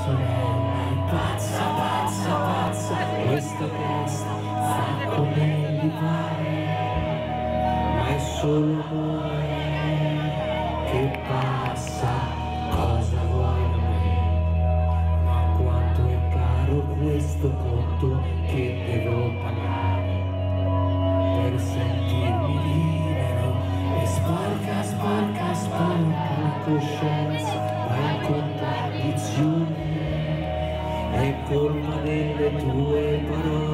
sorella è pazza, pazza, pazza, questa testa fa come gli pare, ma è solo amore che passa. Cosa vuoi da me? Ma quanto è caro questo conto che devo pagare per sentirmi libero. E sporca, sporca, sporca la coscienza, va in contraddizione, è colpa delle tue parole.